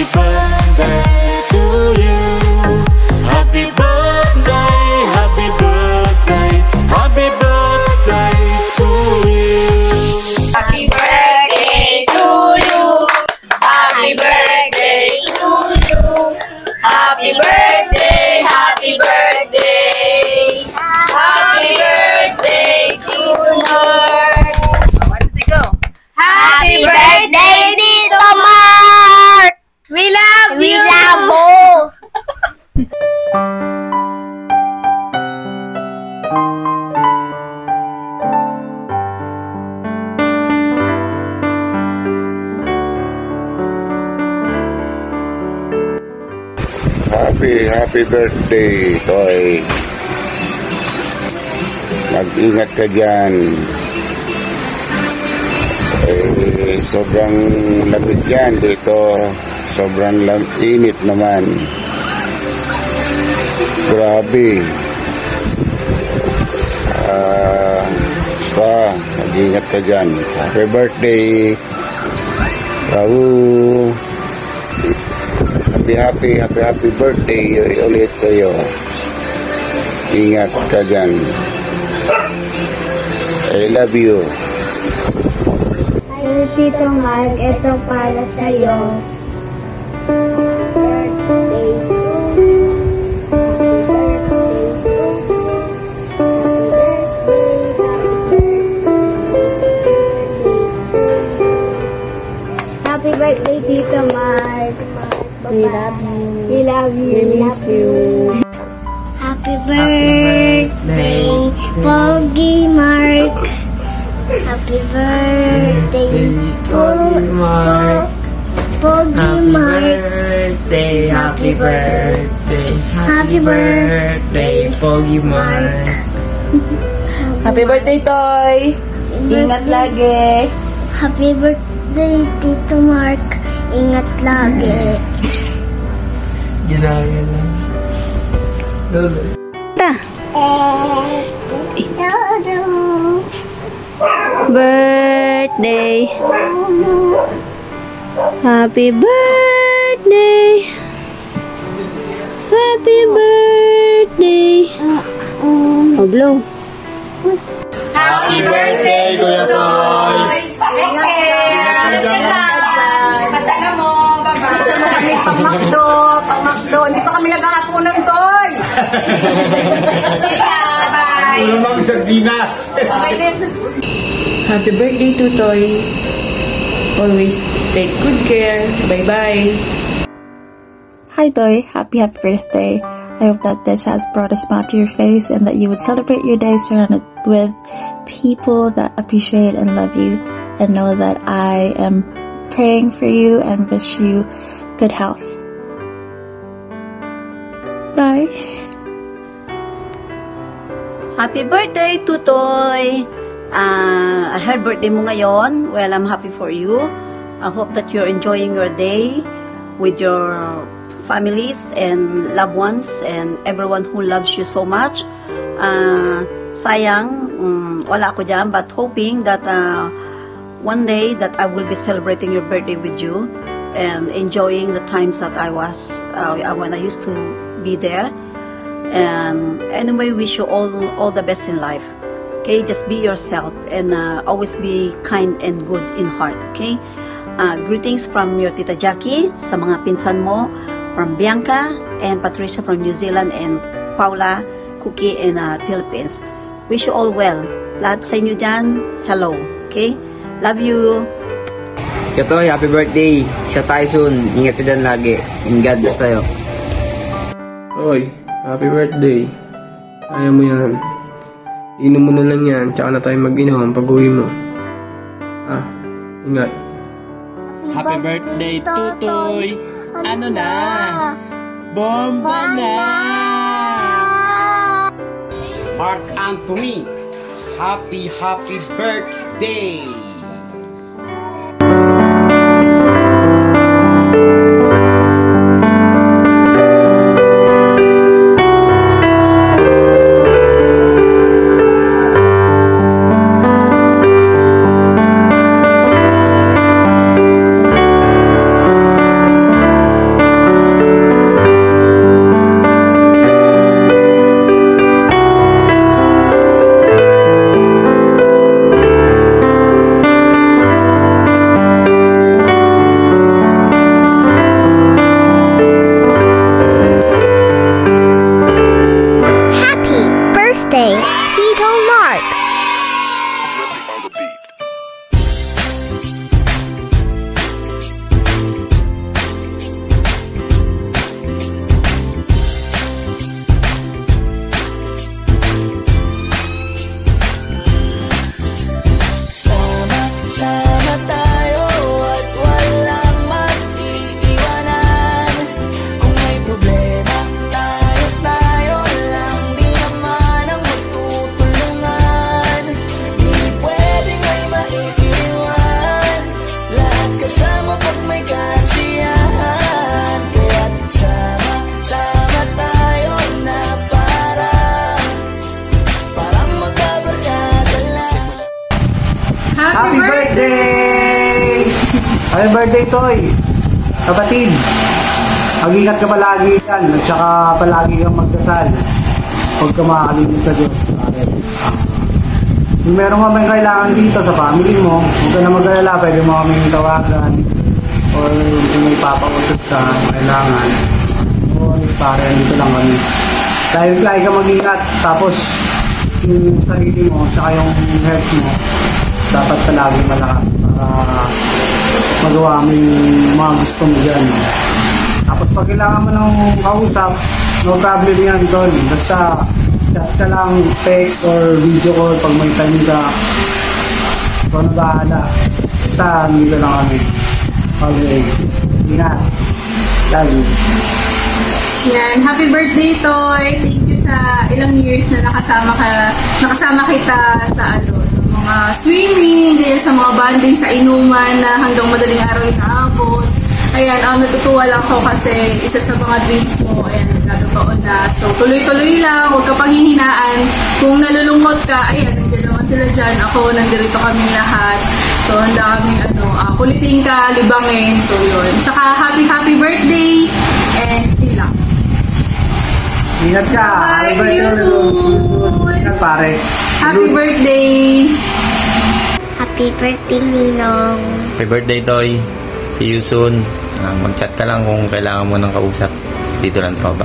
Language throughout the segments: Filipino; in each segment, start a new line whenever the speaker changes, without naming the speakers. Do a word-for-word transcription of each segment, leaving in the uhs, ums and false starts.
birthday to you. Happy birthday, happy birthday, happy birthday to you.
Happy birthday to you. Happy birthday to you. Happy birthday, happy birthday. Happy birthday to Mark. One to go. Happy birthday, Tito Mark. We love you. We love you.
Happy, happy birthday, Toy. Mag-ingat ka dyan. Eh, sobrang lamig yan dito. Sobrang lam- init naman. Grabe. Ah, basta, mag-ingat ka dyan. Happy birthday. Raul. Happy, happy, happy, happy birthday ulit sa'yo. Ingat ka dyan. I love you.
Hi, Tito Mark. Ito para sa'yo. Happy birthday, Tito Mark. We love you. We love you. We miss you. Happy birthday, Pogi Mark. Happy birthday, Pogi Mark. Pogi Mark.
Birthday, happy birthday, happy birthday, Pogi Mark.
Happy birthday, Toy. Ingat lagi.
Happy birthday, Tito Mark. Ingat lagi.
Ginaya lang.
Ta. Birthday. Happy birthday. Happy birthday. Oh, blow.
Happy birthday, Kuya Toy.
Patala mo.
Kami pang Macdo, pang Macdo. Hindi pa kami nagkakapunan, Toy.
Bye.
Ano mang sardinas?
Happy birthday to Toy. Always take good care. Bye-bye.
Hi Toy, happy happy birthday. I hope that this has brought a smile to your face and that you would celebrate your day surrounded with people that appreciate and love you, and know that I am praying for you and wish you good health. Bye.
Happy birthday, Tutoy! Uh, I heard birthday mo ngayon. Well, I'm happy for you. I hope that you're enjoying your day with your families and loved ones and everyone who loves you so much. Uh, sayang, um, wala ako dyan, but hoping that uh, one day that I will be celebrating your birthday with you and enjoying the times that I was, uh, when I used to be there. And anyway, wish you all all the best in life. Okay, just be yourself and uh, always be kind and good in heart. Okay, uh, greetings from your Tita Jackie, sa mga pinsan mo, from Bianca and Patricia from New Zealand, and Paula, Cookie in uh, Philippines. Wish you all well. Lahat sa inyo dyan, hello. Okay, love you.
Katoy, happy birthday. Siya tayo soon. Ingat ka dyan lagi. And God bless sa'yo.
Toy, happy birthday. Ayaw mo yan. Inom mo na lang yan, tsaka na tayo mag-inom pag uwi mo. Ah, ingat.
Happy birthday, Tutoy. Ano na? Bomba na!
Mark Anthony, happy, happy birthday!
Happy birthday, Toy! Kapatid, mag-ingat ka palagi yan, at saka palagi kang magdasal. Huwag ka makakalimut sa Diyos. Kung meron ka may kailangan dito sa family mo, huwag ka na mag-alala, pwede mo kaming tawagan. Or kung may papautos ka, kailangan. O, alis pare, dito lang kami. Dahil lagi ka mag-ingat, tapos yung sarili mo, tsaka yung health mo, dapat palagi malakas para magawa mo yung mga gusto mo dyan. Tapos pag kailangan mo ng kausap, no problem yan, Tol. Basta chat ka lang, text or video call pag may time ka. Ikaw na bahala. Basta nandito lang kami. Always. Ingat. Love you.
Yan. Happy birthday, Toy! Thank you sa ilang years na nakasama ka, nakasama kita sa ano, mga swimming, ganyan, sa mga banding, sa inuman na hanggang madaling araw inaabot. Ayan, um, natutuwa lang ako kasi isa sa mga dreams mo, ayan, nagkakataon na. So, tuloy-tuloy lang, huwag ka panghihinaan. Kung nalulungkot ka, ayan, nandiyan naman sila dyan. Ako, nandito kami lahat. So, handa kaming, ano, uh, kulitin ka, libangin. So, yun. Saka, happy, happy birthday! And, yun lang.
Ingat ka!
Bye! See you soon!
Ingat, pare.
Happy birthday!
Happy birthday, Ninong.
Happy birthday, Toy. See you soon. Uh, mag-chat ka lang kung kailangan mo ng kausap. Dito lang tropa.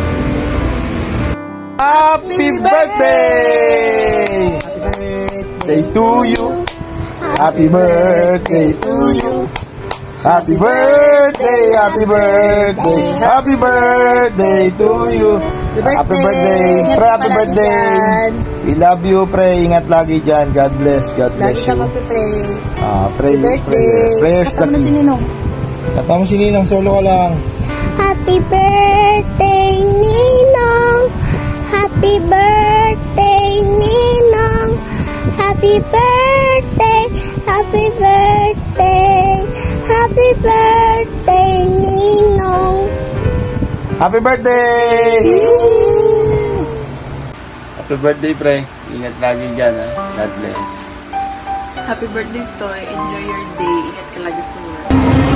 Happy birthday! Day to you. Happy birthday to you. Happy birthday, happy birthday, happy birthday to you. Happy birthday, pre, happy birthday. We love you, pre. Ingat lagi dyan. God bless, God bless you.
Lagi ka mag-pray.
Ah, pray, prayer. Prayers
Kata mo si Ninong.
Kata mo si Ninong, solo ka lang.
Happy birthday, Ninong. Happy birthday, Ninong. Happy birthday, happy birthday. Happy birthday, Ninong.
Happy birthday!
Happy birthday, pre. Ingat lagi dyan, ha. God bless.
Happy birthday, Toy. Enjoy your day. Ingat ka lagi sa world.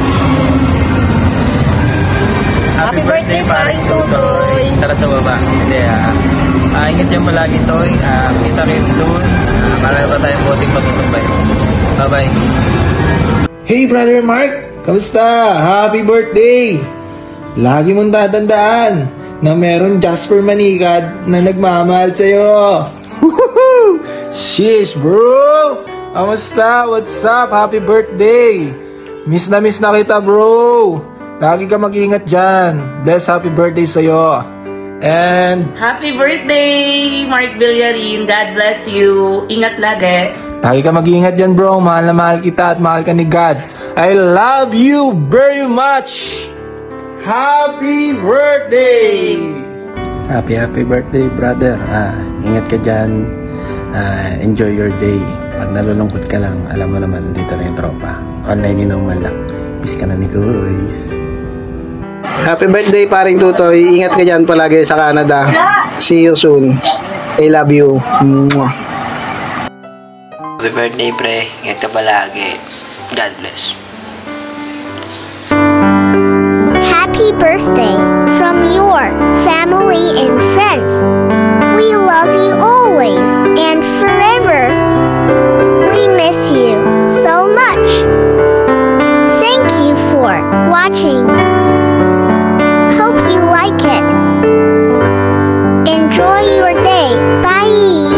Happy birthday, paring Tutoy.
Tara sa baba. Hindi, ah. Uh, ingat yan palagi, Toy. Uh, kita kayo soon. Uh, marami pa tayong boting patutumbay. Bye-bye.
Hey, Brother Mark! Kamusta? Happy birthday! Lagi mong tatandaan na meron Jasper Manikad na nagmamahal sa'yo. Woohoo! Sheesh, bro! Kamusta? What's up? Happy birthday! Miss na miss na kita, bro! Lagi ka mag-ingat dyan. Bless, happy birthday sa'yo. And
Happy birthday, Mark Villarin. God bless you. Ingat lagi.
lagi ka mag-ingat dyan, bro. Mahal na mahal kita at mahal ka ni God. I love you very much. Happy birthday!
Happy, happy birthday, brother. Ah, ingat ka dyan. Ah, enjoy your day. Pag nalulungkot ka lang, alam mo naman, dito na yung tropa. Online inuman lang. Peace ka na ni guys.
Happy birthday, paring Tutoy. Ingat ka dyan palagi sa Canada. See you soon. I love you. Mwah.
Happy birthday, pre. Ingat ka palagi. God bless.
Happy birthday from your family and friends. We love you always and forever. We miss you so much. Thank you for watching. Hope you like it. Enjoy your day. Bye.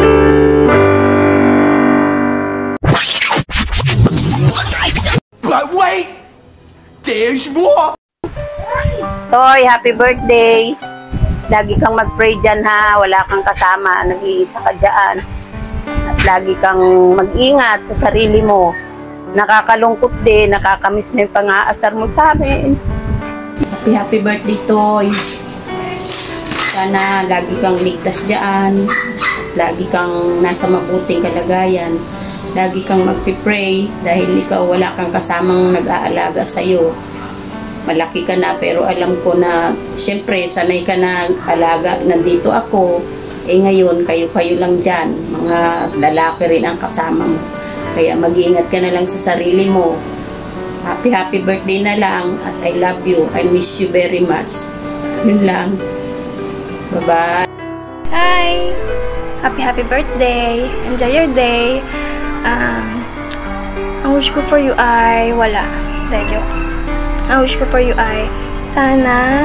But wait! There's more!
Toy, happy birthday. Lagi kang mag-pray dyan, ha. Wala kang kasama. Nag-iisa ka dyan. At lagi kang mag-ingat sa sarili mo. Nakakalungkot din. Nakakamiss na yung pang-aasar mo sa amin.
Happy, happy birthday, Toy. Sana lagi kang ligtas dyan. Lagi kang nasa mabuting kalagayan. Lagi kang magpipray dahil ikaw wala kang kasamang nag-aalaga sa'yo. Malaki ka na pero alam ko na syempre sanay ka na alaga, nandito ako, eh ngayon kayo-kayo lang dyan, mga lalaki rin ang kasama mo, kaya mag-iingat ka na lang sa sarili mo happy happy birthday na lang at I love you. I miss you very much. Yun lang. Bye-bye.
Hi! Happy happy birthday! Enjoy your day! Um, ang wish ko for you ay wala. Dahil joke. Ang wish ko for you ay sana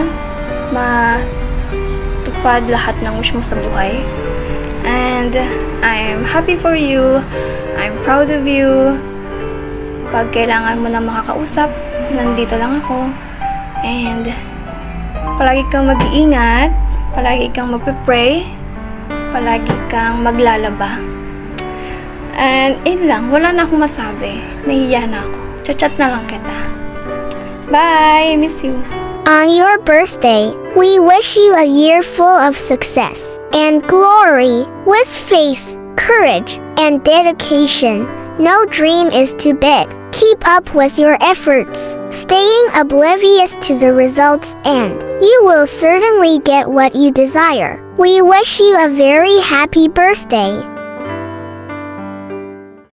matupad lahat ng wish mo sa buhay. And I'm happy for you. I'm proud of you. Pag kailangan mo na makakausap, nandito lang ako. And palagi kang mag-iingat, palagi kang magpe-pray, palagi kang maglalaba. And yun lang, wala na akong masabi. Nahiya na ako. Chat-chat na lang kita. Bye! Miss you.
On your birthday, we wish you a year full of success and glory, with faith, courage, and dedication. No dream is too big. Keep up with your efforts, staying oblivious to the results, and you will certainly get what you desire. We wish you a very happy birthday.